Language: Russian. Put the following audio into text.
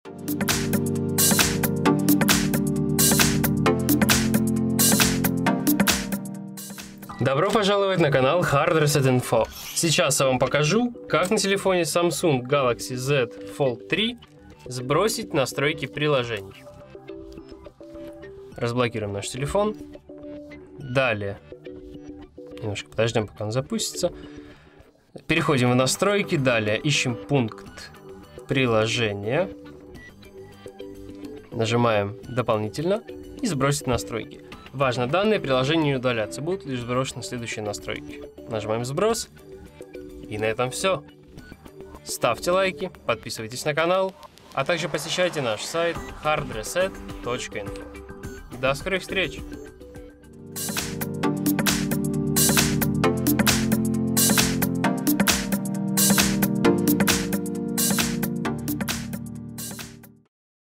Добро пожаловать на канал Hard Reset Info. Сейчас я вам покажу, как на телефоне Samsung Galaxy Z Fold 3 сбросить настройки приложений. Разблокируем наш телефон. Далее, немножко подождем, пока он запустится. Переходим в настройки. Далее ищем пункт приложения. Нажимаем дополнительно и сбросить настройки. Важно, данные приложения не удалятся, будут лишь сброшены следующие настройки. Нажимаем сброс. И на этом все. Ставьте лайки, подписывайтесь на канал, а также посещайте наш сайт hardreset.info. До скорых встреч!